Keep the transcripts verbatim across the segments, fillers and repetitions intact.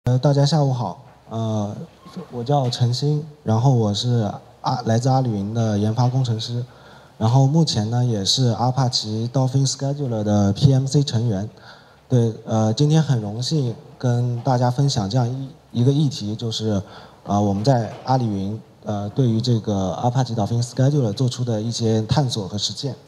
呃，大家下午好，呃，我叫陈鑫，然后我是阿来自阿里云的研发工程师，然后目前呢也是 Apache Dolphinscheduler 的 P M C 成员。对，呃，今天很荣幸跟大家分享这样一一个议题，就是啊、呃、我们在阿里云呃对于这个 Apache Dolphinscheduler 做出的一些探索和实践。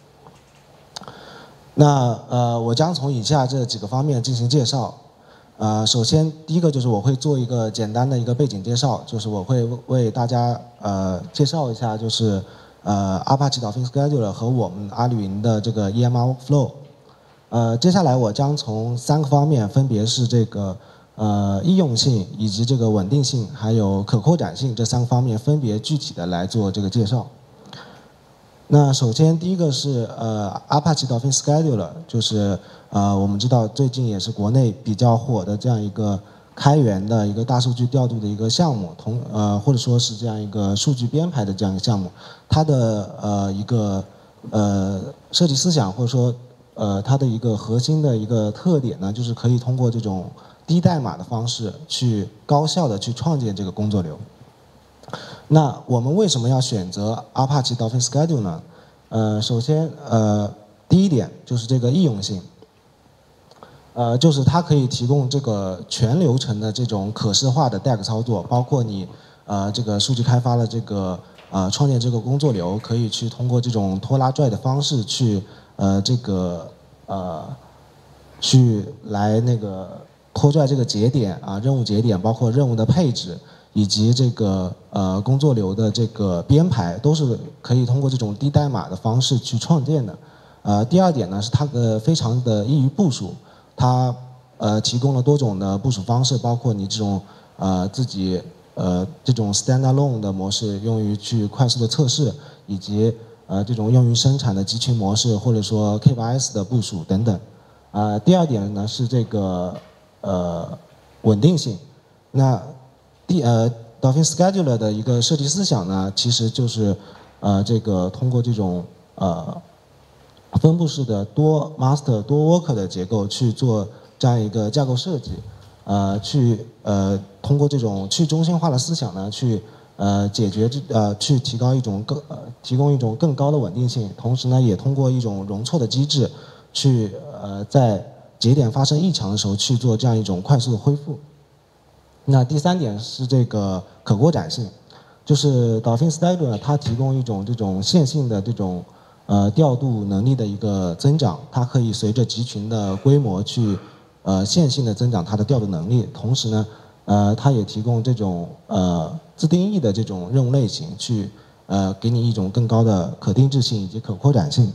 那呃，我将从以下这几个方面进行介绍。呃，首先第一个就是我会做一个简单的一个背景介绍，就是我会为大家呃介绍一下，就是呃 Apache Dolphinscheduler 和我们阿里云的这个 E M R workflow。呃，接下来我将从三个方面，分别是这个呃易用性以及这个稳定性，还有可扩展性这三个方面，分别具体的来做这个介绍。那首先第一个是呃 Apache Dolphinscheduler， 就是呃我们知道最近也是国内比较火的这样一个开源的一个大数据调度的一个项目，同呃或者说是这样一个数据编排的这样一个项目，它的呃一个呃设计思想或者说呃它的一个核心的一个特点呢，就是可以通过这种低代码的方式去高效的去创建这个工作流。那我们为什么要选择 Apache Dolphinscheduler 呢？呃，首先，呃，第一点就是这个易用性，呃，就是它可以提供这个全流程的这种可视化的 D A G 操作，包括你呃这个数据开发的这个呃创建这个工作流，可以去通过这种拖拉拽的方式去呃这个呃去来那个拖拽这个节点啊，任务节点，包括任务的配置。以及这个呃工作流的这个编排都是可以通过这种低代码的方式去创建的。呃，第二点呢是它的非常的易于部署，它呃提供了多种的部署方式，包括你这种呃自己呃这种 standalone 的模式用于去快速的测试，以及呃这种用于生产的集群模式，或者说 K 八 S 的部署等等。呃，第二点呢是这个呃稳定性，那第呃 Dolphinscheduler 的一个设计思想呢，其实就是呃这个通过这种呃分布式的多 master 多 worker 的结构去做这样一个架构设计，呃去呃通过这种去中心化的思想呢，去呃解决这呃去提高一种更呃提供一种更高的稳定性，同时呢也通过一种容错的机制，去呃在节点发生异常的时候去做这样一种快速的恢复。那第三点是这个可扩展性，就是 Dolphinscheduler 它提供一种这种线性的这种呃调度能力的一个增长，它可以随着集群的规模去呃线性的增长它的调度能力，同时呢，呃它也提供这种呃自定义的这种任务类型，去呃给你一种更高的可定制性以及可扩展性。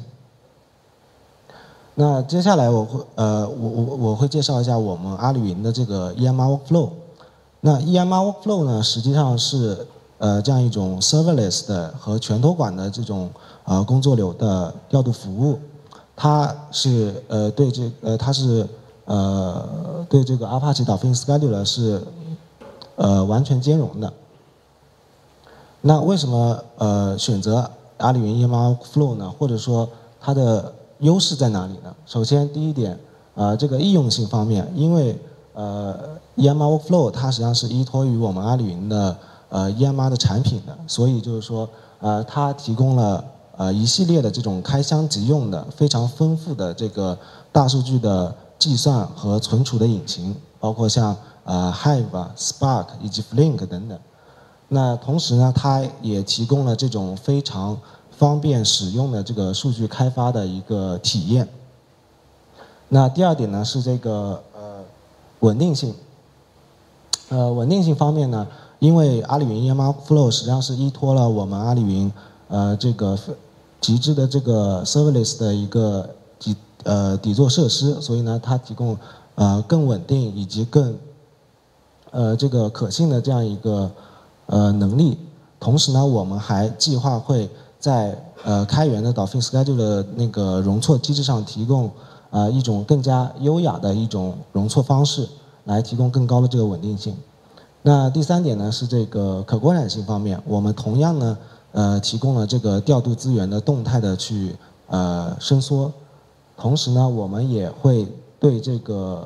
那接下来我会呃我我我会介绍一下我们阿里云的这个 E M R workflow。那 E M R workflow 呢，实际上是呃这样一种 serverless 的和全托管的这种呃工作流的调度服务，它是呃对这呃它是呃对这个 Apache Dolphinscheduler 是呃完全兼容的。那为什么呃选择阿里云 E M R workflow 呢？或者说它的优势在哪里呢？首先第一点，呃这个易用性方面，因为呃 E M R workflow 它实际上是依托于我们阿里云的呃 E M R 的产品的，所以就是说呃它提供了呃一系列的这种开箱即用的非常丰富的这个大数据的计算和存储的引擎，包括像呃 Hive、Spark 以及 Flink 等等。那同时呢，它也提供了这种非常方便使用的这个数据开发的一个体验。那第二点呢是这个呃稳定性。呃，稳定性方面呢，因为阿里云 E M R Flow 实际上是依托了我们阿里云呃这个极致的这个 serverless 的一个底呃底座设施，所以呢，它提供呃更稳定以及更呃这个可信的这样一个呃能力。同时呢，我们还计划会在呃开源的 Dolphinscheduler 的那个容错机制上提供呃一种更加优雅的一种容错方式，来提供更高的这个稳定性。那第三点呢是这个可扩展性方面，我们同样呢呃提供了这个调度资源的动态的去呃伸缩，同时呢我们也会对这个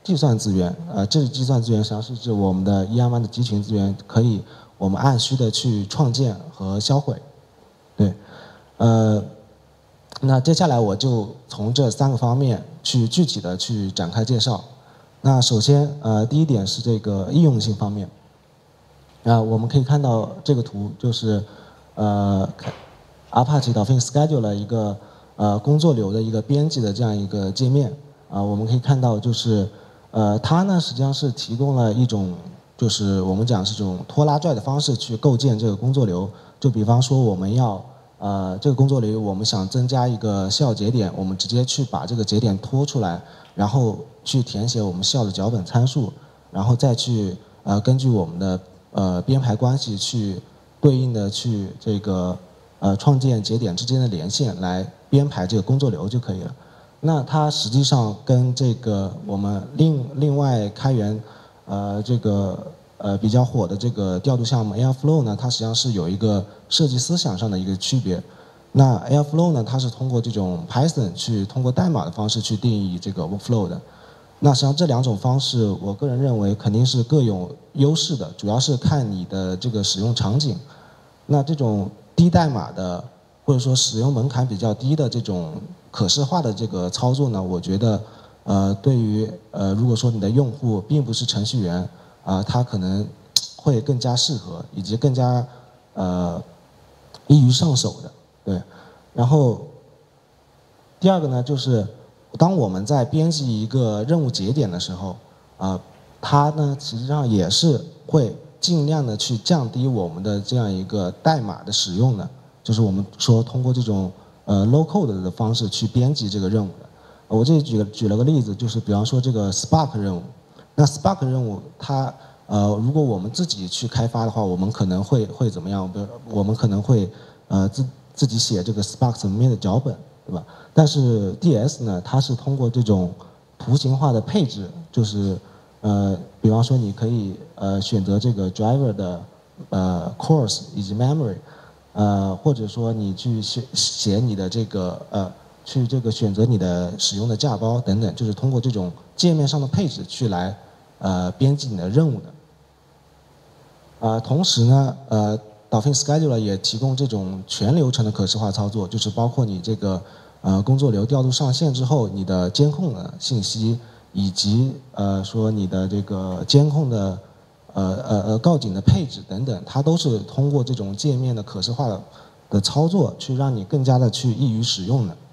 计算资源，呃，这计算资源实际上是指我们的 E M R 的集群资源，可以我们按需的去创建和销毁。对，呃，那接下来我就从这三个方面去具体的去展开介绍。那首先，呃，第一点是这个应用性方面。啊、呃，我们可以看到这个图，就是呃 ，Apache Dolphinscheduler 一个呃工作流的一个编辑的这样一个界面。啊、呃，我们可以看到就是。呃，它呢实际上是提供了一种，就是我们讲是这种拖拉拽的方式去构建这个工作流。就比方说我们要，呃，这个工作流我们想增加一个效节点，我们直接去把这个节点拖出来，然后去填写我们效的脚本参数，然后再去呃根据我们的呃编排关系去对应的去这个呃创建节点之间的连线来编排这个工作流就可以了。那它实际上跟这个我们另另外开源，呃，这个呃比较火的这个调度项目 Airflow 呢，它实际上是有一个设计思想上的一个区别。那 Airflow 呢，它是通过这种 Python 去通过代码的方式去定义这个 workflow 的。那实际上这两种方式，我个人认为肯定是各有优势的，主要是看你的这个使用场景。那这种低代码的，或者说使用门槛比较低的这种可视化的这个操作呢，我觉得，呃，对于呃，如果说你的用户并不是程序员，啊、呃，他可能会更加适合，以及更加呃易于上手的，对。然后第二个呢，就是当我们在编辑一个任务节点的时候，啊、呃，它呢实际上也是会尽量的去降低我们的这样一个代码的使用的，就是我们说通过这种。呃 ，low code 的方式去编辑这个任务的。我这里举举了个例子，就是比方说这个 Spark 任务。那 Spark 任务它呃，如果我们自己去开发的话，我们可能会会怎么样？比如我们可能会呃自自己写这个 Spark 层面的脚本，对吧？但是 D S 呢，它是通过这种图形化的配置，就是呃，比方说你可以呃选择这个 driver 的呃 course 以及 memory。呃，或者说你去写写你的这个呃，去这个选择你的使用的架包等等，就是通过这种界面上的配置去来呃编辑你的任务的。呃，同时呢，呃 ，Dolphinscheduler 也提供这种全流程的可视化操作，就是包括你这个呃工作流调度上线之后，你的监控的信息，以及呃说你的这个监控的。呃呃呃，告警的配置等等，它都是通过这种界面的可视化的的操作，去让你更加的去易于使用的。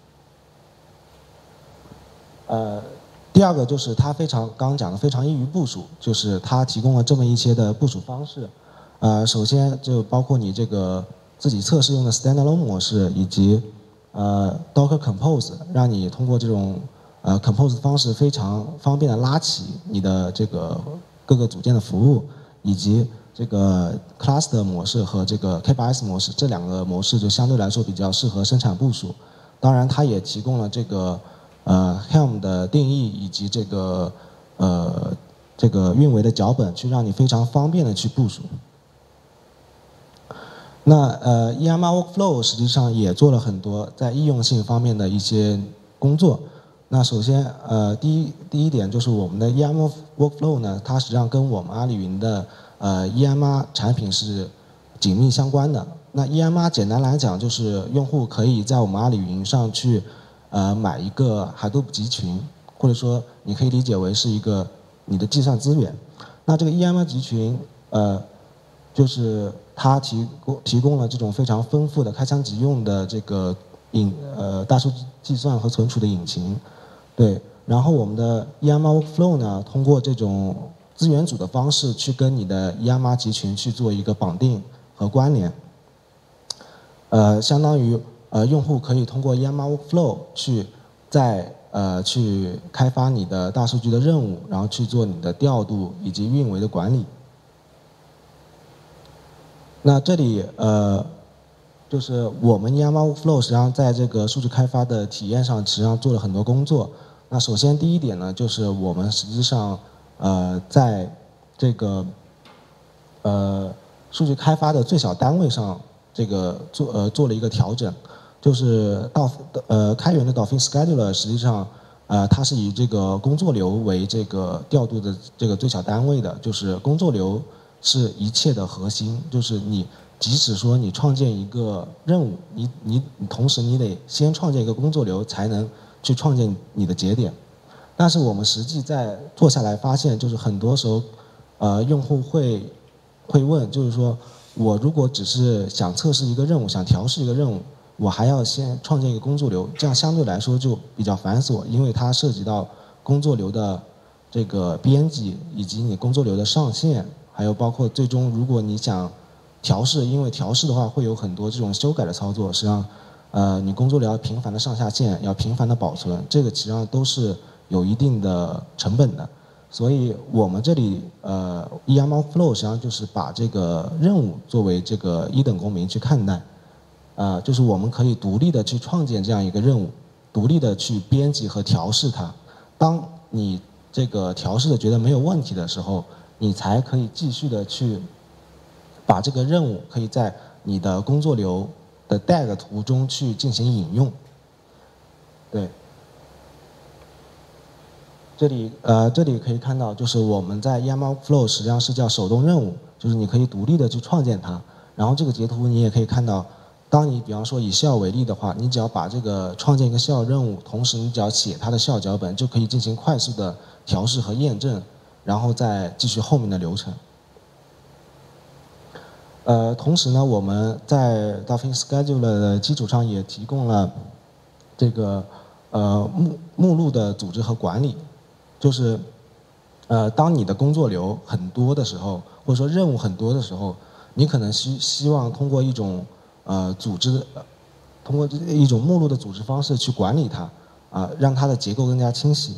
呃，第二个就是它非常刚刚讲的非常易于部署，就是它提供了这么一些的部署方式。呃，首先就包括你这个自己测试用的 standalone 模式，以及呃 Docker Compose， 让你通过这种呃 Compose 方式非常方便的拉起你的这个。各个组件的服务，以及这个 cluster 模式和这个 K 八 S 模式，这两个模式就相对来说比较适合生产部署。当然，它也提供了这个呃 Helm 的定义以及这个呃这个运维的脚本，去让你非常方便的去部署。那呃 E M R Workflow 实际上也做了很多在应用性方面的一些工作。那首先，呃，第一第一点就是我们的 E M R Workflow 呢，它实际上跟我们阿里云的呃 E M R 产品是紧密相关的。那 E M R 简单来讲，就是用户可以在我们阿里云上去呃买一个 Hadoop 集群，或者说你可以理解为是一个你的计算资源。那这个 E M R 集群，呃，就是它提供提供了这种非常丰富的开箱即用的这个引呃大数据计算和存储的引擎。对，然后我们的 E M R Workflow 呢，通过这种资源组的方式去跟你的 E M R 集群去做一个绑定和关联，呃，相当于呃用户可以通过 E M R Workflow 去再呃去开发你的大数据的任务，然后去做你的调度以及运维的管理。那这里呃。就是我们 E M R Workflow 实际上在这个数据开发的体验上，实际上做了很多工作。那首先第一点呢，就是我们实际上呃在这个呃数据开发的最小单位上，这个做呃做了一个调整，就是到呃开源的 Dolphinscheduler 实际上呃，它是以这个工作流为这个调度的这个最小单位的，就是工作流是一切的核心，就是你即使说你创建一个任务，你你你同时你得先创建一个工作流，才能去创建你的节点。但是我们实际在做下来发现，就是很多时候，呃，用户会会问，就是说我如果只是想测试一个任务，想调试一个任务，我还要先创建一个工作流，这样相对来说就比较繁琐，因为它涉及到工作流的这个编辑，以及你工作流的上线，还有包括最终如果你想调试，因为调试的话会有很多这种修改的操作，实际上，呃，你工作流要频繁的上下线，要频繁的保存，这个实际上都是有一定的成本的。所以我们这里呃 E M L Flow 实际上就是把这个任务作为这个一等公民去看待。呃，就是我们可以独立的去创建这样一个任务，独立的去编辑和调试它。当你这个调试的觉得没有问题的时候，你才可以继续的去把这个任务可以在你的工作流的 D A G 图中去进行引用。对，这里呃这里可以看到，就是我们在 E M L Flow 实际上是叫手动任务，就是你可以独立的去创建它。然后这个截图你也可以看到。当你比方说以效为例的话，你只要把这个创建一个效任务，同时你只要写它的效脚本，就可以进行快速的调试和验证，然后再继续后面的流程。呃，同时呢，我们在 Dolphinscheduler 的基础上也提供了这个呃目目录的组织和管理，就是呃当你的工作流很多的时候，或者说任务很多的时候，你可能希希望通过一种呃，组织通过一种目录的组织方式去管理它，啊、呃，让它的结构更加清晰。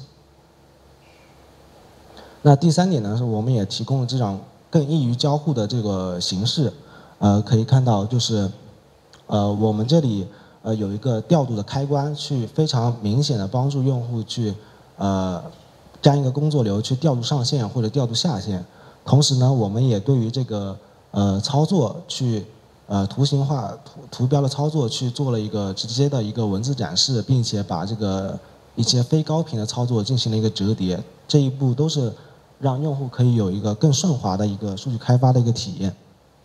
那第三点呢，是我们也提供了这种更易于交互的这个形式。呃，可以看到就是，呃，我们这里呃有一个调度的开关，去非常明显的帮助用户去呃将一个工作流去调度上线或者调度下线。同时呢，我们也对于这个呃操作去。呃，图形化图图标的操作去做了一个直接的一个文字展示，并且把这个一些非高频的操作进行了一个折叠，这一步都是让用户可以有一个更顺滑的一个数据开发的一个体验。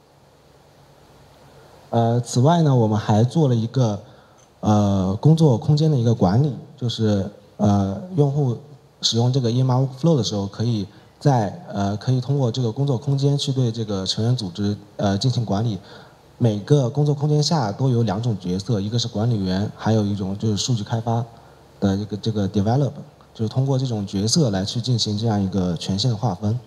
呃，此外呢，我们还做了一个呃工作空间的一个管理，就是呃用户使用这个 E M L Flow 的时候，可以在呃可以通过这个工作空间去对这个成员组织呃进行管理。每个工作空间下都有两种角色，一个是管理员，还有一种就是数据开发的这个这个 develop， 就是通过这种角色来去进行这样一个权限的划分。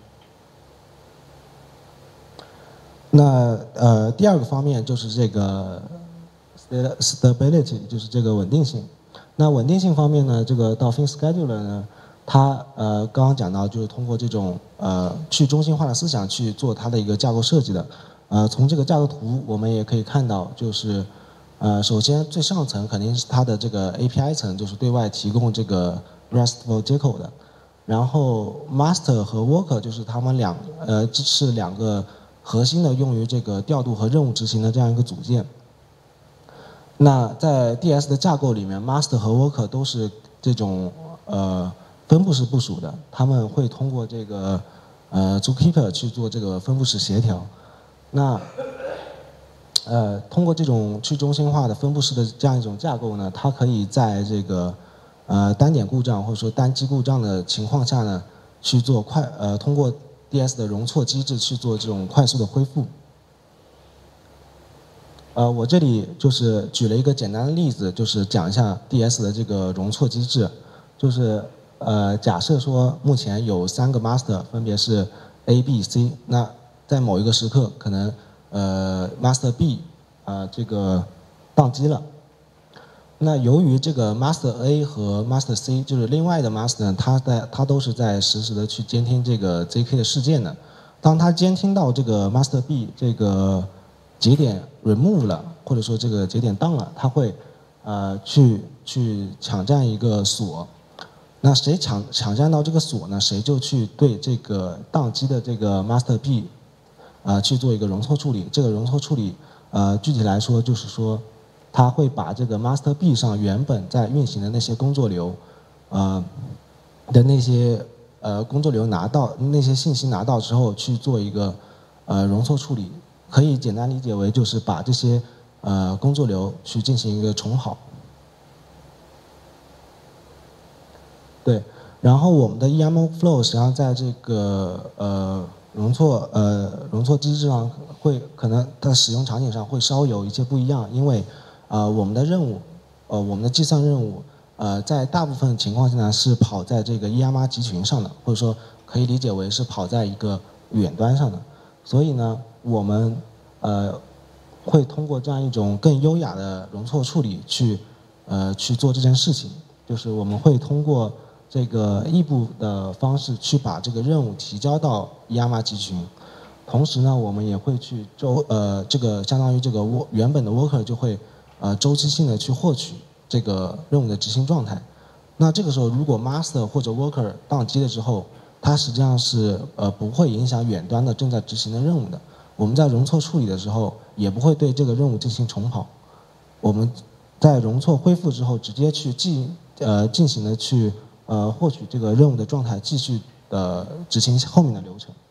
那呃第二个方面就是这个 stability， 就是这个稳定性。那稳定性方面呢，这个 Dolphinscheduler 呢，它呃刚刚讲到就是通过这种呃去中心化的思想去做它的一个架构设计的。呃，从这个架构图我们也可以看到，就是，呃，首先最上层肯定是它的这个 A P I 层，就是对外提供这个 RESTful 接口的，然后 Master 和 Worker 就是他们两呃是两个核心的用于这个调度和任务执行的这样一个组件。那在 D S 的架构里面 ，Master 和 Worker 都是这种呃分布式部署的，他们会通过这个呃 Zookeeper 去做这个分布式协调。那，呃，通过这种去中心化的分布式的这样一种架构呢，它可以在这个呃单点故障或者说单机故障的情况下呢，去做快呃通过 D S 的容错机制去做这种快速的恢复。呃，我这里就是举了一个简单的例子，就是讲一下 D S 的这个容错机制，就是呃假设说目前有三个 master 分别是 A、B、C， 那在某一个时刻，可能呃 master B 啊、呃、这个宕机了。那由于这个 master A 和 master C 就是另外的 master 呢，它在它都是在实时的去监听这个 J K 的事件的。当它监听到这个 master B 这个节点 remove 了，或者说这个节点 down 了，它会呃去去抢占一个锁。那谁抢抢占到这个锁呢？谁就去对这个宕机的这个 master B 啊、呃、去做一个容错处理。这个容错处理呃具体来说就是说，它会把这个 master B 上原本在运行的那些工作流呃的那些呃工作流拿到那些信息拿到之后去做一个呃容错处理，可以简单理解为就是把这些呃工作流去进行一个重跑。对，然后我们的 E M O flow 实际上在这个呃容错呃容错机制上会可能它的使用场景上会稍有一些不一样，因为呃我们的任务呃我们的计算任务呃在大部分情况下呢是跑在这个 E M R 集群上的，或者说可以理解为是跑在一个远端上的，所以呢我们呃会通过这样一种更优雅的容错处理去呃去做这件事情，就是我们会通过这个异步的方式去把这个任务提交到 E M R 集群，同时呢，我们也会去周呃这个相当于这个原本的 worker 就会呃周期性的去获取这个任务的执行状态。那这个时候，如果 master 或者 worker 宕机了之后，它实际上是呃不会影响远端的正在执行的任务的。我们在容错处理的时候，也不会对这个任务进行重跑。我们在容错恢复之后，直接去进呃进行的去。呃，获取这个任务的状态，继续呃执行后面的流程。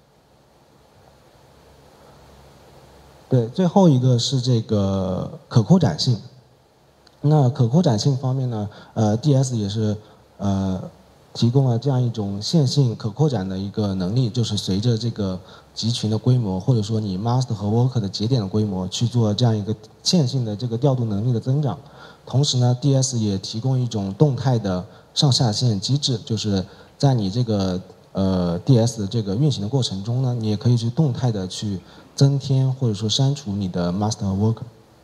对，最后一个是这个可扩展性。那可扩展性方面呢，呃 ，D S 也是呃提供了这样一种线性可扩展的一个能力，就是随着这个集群的规模，或者说你 master 和 worker 的节点的规模去做这样一个线性的这个调度能力的增长。同时呢 ，D S 也提供一种动态的上下线机制，就是在你这个呃 D S 这个运行的过程中呢，你也可以去动态的去增添或者说删除你的 master 和 worker。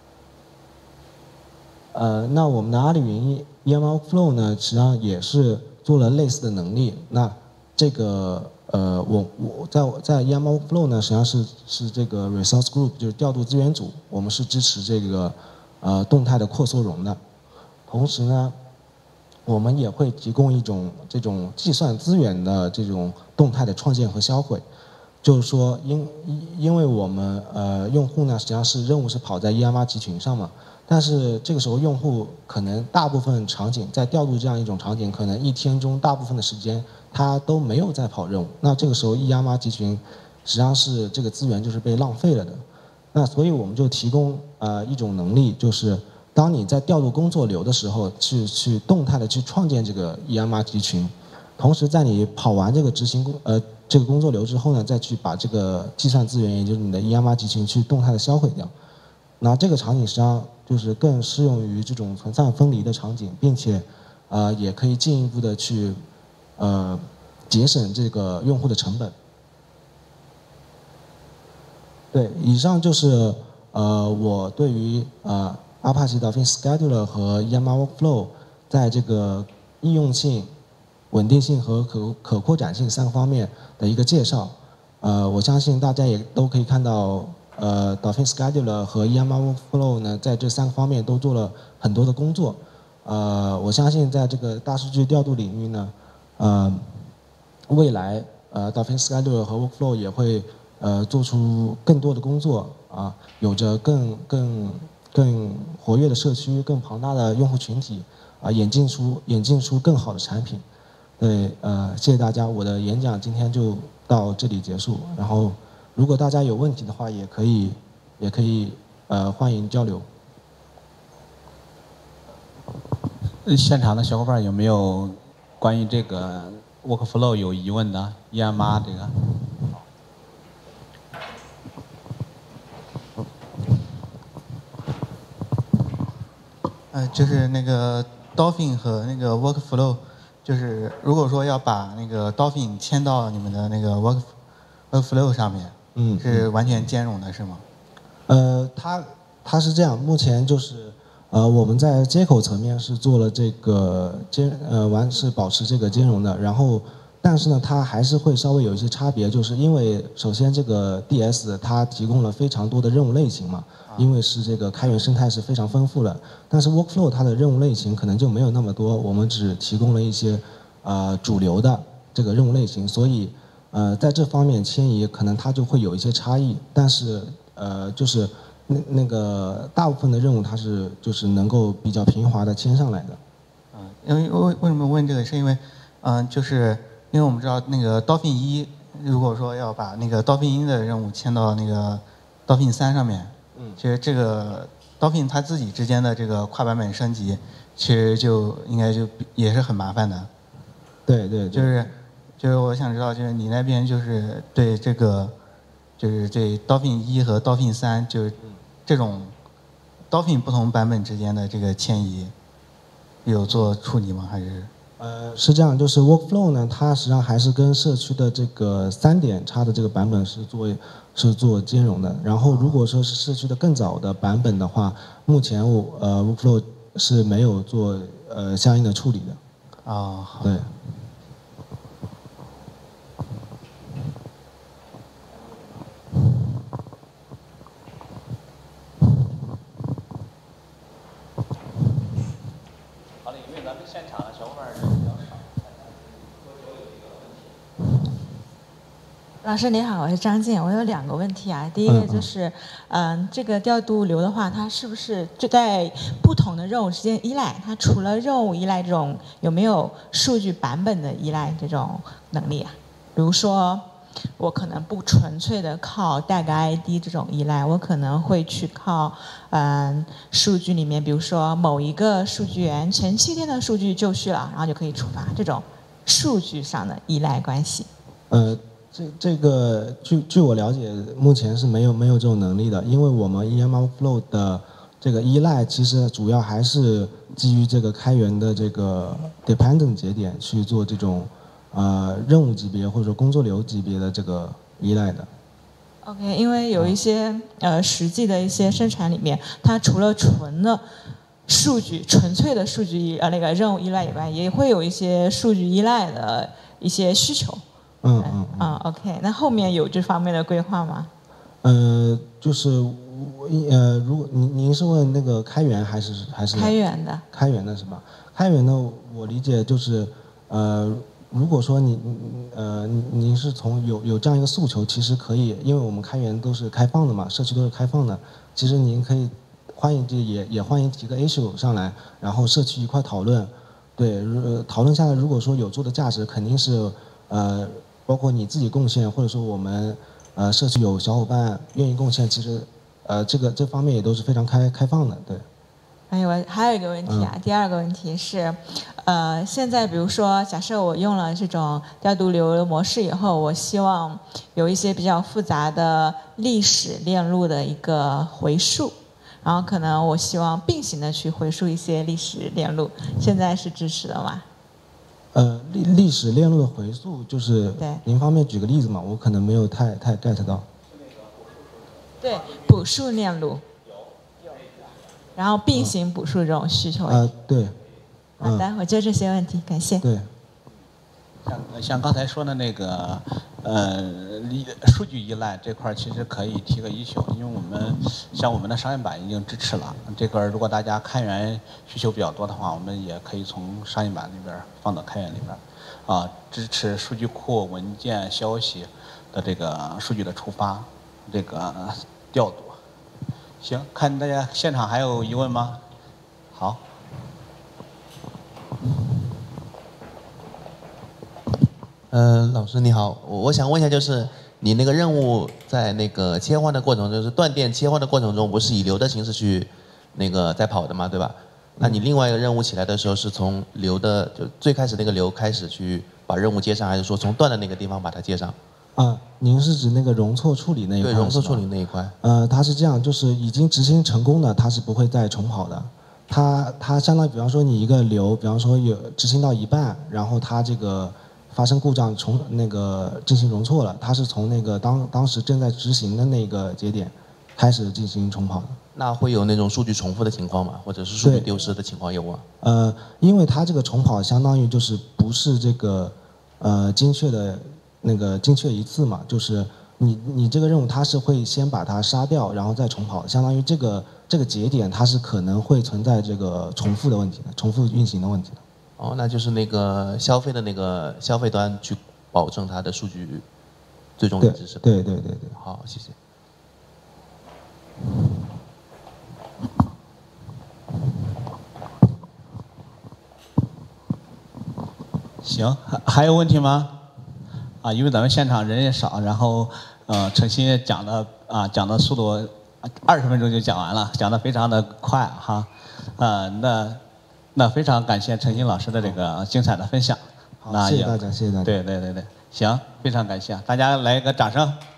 呃，那我们的阿里云 E M R Flow 呢，实际上也是做了类似的能力。那这个呃，我我在在 E M R Flow 呢，实际上是是这个 resource group， 就是调度资源组，我们是支持这个呃动态的扩缩容的。同时呢，我们也会提供一种这种计算资源的这种动态的创建和销毁。就是说因，因因为我们呃用户呢，实际上是任务是跑在 E M R 集群上嘛。但是这个时候，用户可能大部分场景在调度这样一种场景，可能一天中大部分的时间他都没有在跑任务。那这个时候 E M R 集群实际上是这个资源就是被浪费了的。那所以我们就提供呃一种能力，就是当你在调度工作流的时候，去去动态的去创建这个 E M R 集群，同时在你跑完这个执行工呃这个工作流之后呢，再去把这个计算资源，也就是你的 E M R 集群去动态的销毁掉。那这个场景实际上就是更适用于这种存散分离的场景，并且，呃，也可以进一步的去，呃，节省这个用户的成本。对，以上就是呃我对于呃 Apache Dolphinscheduler 和 E M R Workflow 在这个应用性、稳定性和可可扩展性三个方面的一个介绍。呃，我相信大家也都可以看到。呃 ，Dolphinscheduler 和 E M R Workflow 呢，在这三个方面都做了很多的工作。呃，我相信在这个大数据调度领域呢，呃，未来呃 Dolphinscheduler 和 Workflow 也会呃做出更多的工作啊，有着更更更活跃的社区、更庞大的用户群体啊，演进出演进出更好的产品。对，呃，谢谢大家，我的演讲今天就到这里结束，然后。如果大家有问题的话，也可以，也可以，呃，欢迎交流。 现场的小伙伴有没有关于这个 workflow 有疑问的 E M R 这个？ 呃，就是那个 Dolphin 和那个 workflow， 就是如果说要把那个 Dolphin 迁到你们的那个 work workflow 上面。 嗯， 是完全兼容的，是吗？ 呃，它它是这样，目前就是呃我们在接口层面是做了这个兼呃完是保持这个兼容的，然后但是呢它还是会稍微有一些差别，就是因为首先这个 D S 它提供了非常多的任务类型嘛，因为是这个开源生态是非常丰富的，但是 Workflow 它的任务类型可能就没有那么多，我们只提供了一些呃主流的这个任务类型，所以。呃，在这方面迁移可能它就会有一些差异，但是呃，就是那那个大部分的任务它是就是能够比较平滑的迁上来的。 嗯， 因为为为什么问这个，是因为嗯、呃，就是因为我们知道那个 Dolphin 一，如果说要把那个 Dolphin 一的任务迁到那个 Dolphin 三上面，嗯，其实这个 Dolphin 它自己之间的这个跨版本升级，其实就应该就也是很麻烦的。 对对， 就是就是我想知道，就是你那边就是对这个，就是对 Dolphin 一和 Dolphin 三，就是这种 Dolphin 不同版本之间的这个迁移，有做处理吗？还是？ 呃，是这样，就是 workflow 呢，它实际上还是跟社区的这个三点叉的这个版本是做是做兼容的。然后如果说是社区的更早的版本的话，目前我呃 workflow 是没有做呃相应的处理的。 哦，好。 对。 好了，因为咱们现场的小伙伴人比较少。 老师你好，我是张静，我有两个问题啊。第一个就是，嗯、呃，这个调度流的话，它是不是就在不同的任务之间依赖？它除了任务依赖这种，有没有数据版本的依赖这种能力啊？比如说，我可能不纯粹的靠带个 I D 这种依赖，我可能会去靠，嗯、呃，数据里面，比如说某一个数据源前七天的数据就绪了，然后就可以触发这种数据上的依赖关系。 呃。这这个据据我了解，目前是没有没有这种能力的，因为我们 E M R Flow 的这个依赖，其实主要还是基于这个开源的这个 dependent 节点去做这种呃任务级别或者说工作流级别的这个依赖的。 OK， 因为有一些呃实际的一些生产里面，它除了纯的数据、纯粹的数据呃那个任务依赖以外，也会有一些数据依赖的一些需求。 嗯嗯嗯 ，OK， 那后面有这方面的规划吗？ 呃，就是呃，如果您您是问那个开源还是还是开源的？ 开源的是吧？开源的我理解就是呃，如果说你呃您是从有有这样一个诉求，其实可以，因为我们开源都是开放的嘛，社区都是开放的，其实您可以欢迎就也也欢迎提个 issue 上来，然后社区一块讨论，对，呃，讨论下来，如果说有做的价值，肯定是呃。包括你自己贡献，或者说我们呃社区有小伙伴愿意贡献，其实呃这个这方面也都是非常开开放的，对。 还有还有一个问题啊，嗯、第二个问题是，呃，现在比如说，假设我用了这种调度流模式以后，我希望有一些比较复杂的历史链路的一个回溯，然后可能我希望并行的去回溯一些历史链路，现在是支持的吗？ 呃，历历史链路的回溯，就是对， 您方便举个例子嘛？我可能没有太太 get 到。 对，补数链路，然后并行补数这种需求。 啊、呃，对。 好的，我就这些问题，感谢。 对。 像像刚才说的那个，呃，数据依赖这块其实可以提个issue，因为我们像我们的商业版已经支持了。这个如果大家开源需求比较多的话，我们也可以从商业版那边放到开源里边，啊，支持数据库、文件、消息的这个数据的触发，这个调度。行，看大家现场还有疑问吗？好。 呃，老师你好，我我想问一下，就是你那个任务在那个切换的过程中，就是断电切换的过程中，不是以流的形式去那个在跑的嘛，对吧？那你另外一个任务起来的时候，是从流的就最开始那个流开始去把任务接上，还是说从断的那个地方把它接上？ 啊，您是指那个容错处理那一块？ 对，容错处理那一块。 呃，它是这样，就是已经执行成功的，它是不会再重跑的。它它相当于，比方说你一个流，比方说有执行到一半，然后它这个发生故障重那个进行容错了，它是从那个当当时正在执行的那个节点开始进行重跑的。 那会有那种数据重复的情况吗？或者是数据丢失的情况有吗？ 呃，因为它这个重跑相当于就是不是这个呃精确的那个精确一次嘛，就是你你这个任务它是会先把它杀掉，然后再重跑，相当于这个这个节点它是可能会存在这个重复的问题的，重复运行的问题的。 哦，那就是那个消费的那个消费端去保证它的数据最终一致是吧？ 对对对对。 好，谢谢。 行，还还有问题吗？啊，因为咱们现场人也少，然后呃，程鑫也讲的啊，讲的速度二十分钟就讲完了，讲的非常的快哈。呃，那那非常感谢程鑫老师的这个精彩的分享。 好，谢谢大家，谢谢大家。 对对对对，行，非常感谢，大家来一个掌声。